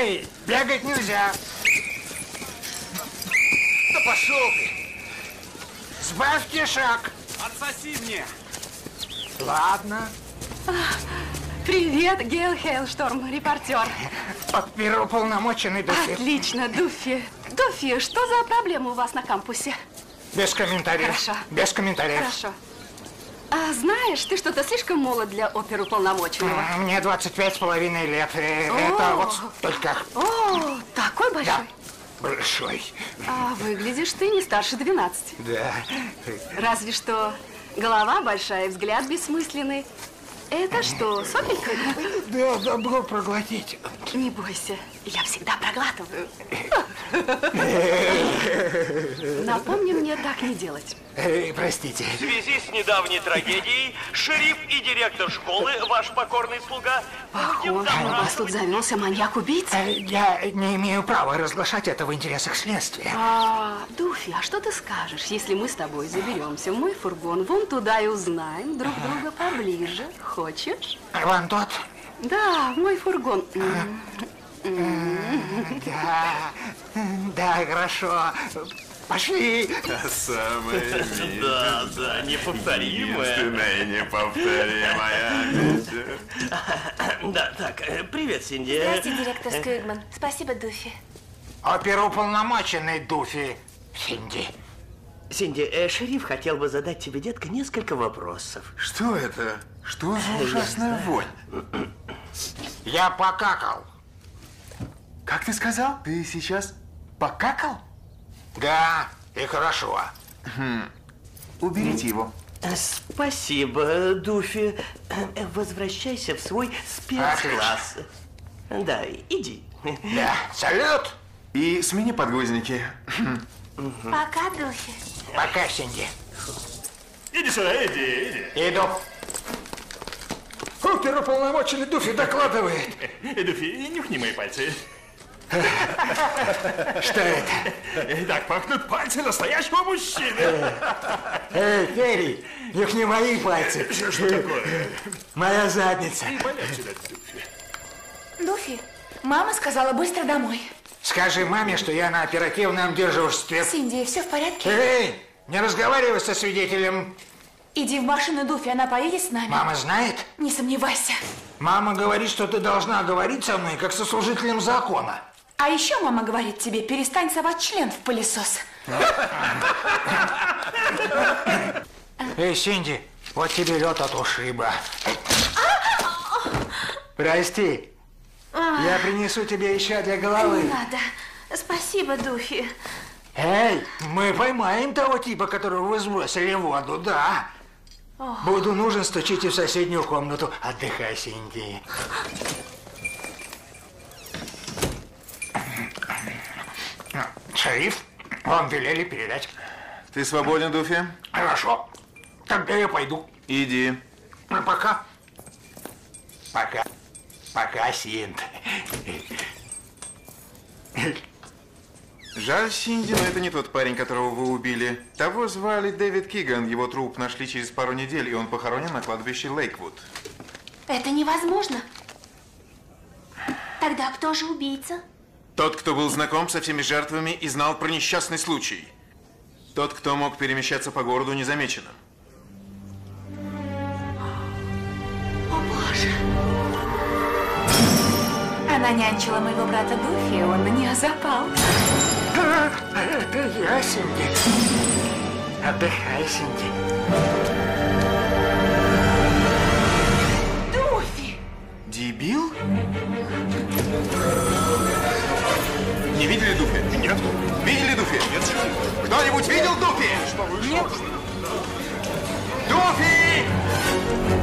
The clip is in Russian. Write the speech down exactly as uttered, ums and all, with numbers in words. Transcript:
Эй, бегать нельзя. Да пошел ты. Сбавьте шаг. Отсоси мне. Ладно. А, привет, Гейл Хейлшторм, репортер. Оперуполномоченный Дуфи. Отлично, Дуфи. Дуфи, что за проблема у вас на кампусе? Без комментариев. Хорошо. Без комментариев. Хорошо. А знаешь, ты что-то слишком молод для оперуполномоченного. Мне двадцать пять с половиной лет. Это О! вот только. О, такой большой. Да, большой. А выглядишь ты не старше двенадцати. Да. Разве что голова большая, взгляд бессмысленный. Это что, сопелька? Да, забыл проглотить. Не бойся, я всегда проглатываю. Напомни мне так не делать. Эй, простите. В связи с недавней трагедией, шериф и директор школы, ваш покорный слуга, Похоже, у вас тут завелся маньяк-убийца. Я не имею права разглашать это в интересах следствия. А, Дуфи, а что ты скажешь, если мы с тобой заберемся в мой фургон вон туда и узнаем друг друга поближе? Хочешь? Вон тот? Да, в мой фургон. Да, да, хорошо. Пошли. Самое милое. Да, да, неповторимое. Единственная неповторимая. Да, так, привет, Синди. Здравствуйте, директор Сквигман. Спасибо, Дуфи. Оперуполномоченный Дуфи. Синди. Синди, э, шериф хотел бы задать тебе, детка, несколько вопросов. Что это? Что за ужасная вонь? Я покакал. Как ты сказал? Ты сейчас покакал? Да, и хорошо. Хм. Уберите его. Спасибо, Дуфи. Э, Возвращайся в свой спецкласс. Да, иди. Да, салют. И смени подгузники. Пока, Дуфи. Пока, Синди. Иди сюда, иди, иди. Иду. Оперуполномоченный Дуфи докладывает. Дуфи, нюхни мои пальцы. Что это? Так пахнут пальцы настоящего мужчины. Эй, Терри, нюхни мои пальцы. Что такое? Моя задница. Дуфи, мама сказала быстро домой. Скажи маме, что я на оперативном дежурстве. Синди, все в порядке? Эй, не разговаривай со свидетелем. Иди в машину, Дуфи, она поедет с нами. Мама знает? Не сомневайся. Мама говорит, что ты должна говорить со мной, как со служителем закона. А еще мама говорит тебе, перестань совать член в пылесос. Эй, Синди, вот тебе лед от ушиба. Прости, я принесу тебе еще для головы. Не надо. Спасибо, Дуфи. Эй, мы поймаем того типа, которого вы сбросили в воду, да. Ох. Буду нужен, стучите в соседнюю комнату. Отдыхай, Синди. Шериф, вам велели передать. Ты свободен, Дуфи? Хорошо. Тогда я пойду. Иди. Ну, пока. Пока. Пока, Синд. Жаль, Синди, но это не тот парень, которого вы убили. Того звали Дэвид Киган. Его труп нашли через пару недель, и он похоронен на кладбище Лейквуд. Это невозможно. Тогда кто же убийца? Тот, кто был знаком со всеми жертвами и знал про несчастный случай. Тот, кто мог перемещаться по городу незамеченным. О, Боже. Она нянчила моего брата Дуфи, он на нее запал. Это я, Синди. Отдыхай, Синди. Дуфи! Дебил? Не видели Дуфи? Нет. Видели Дуфи? Нет, шериф. Кто-нибудь видел Дуфи? Что вы, Нет. что вы? Дуфи!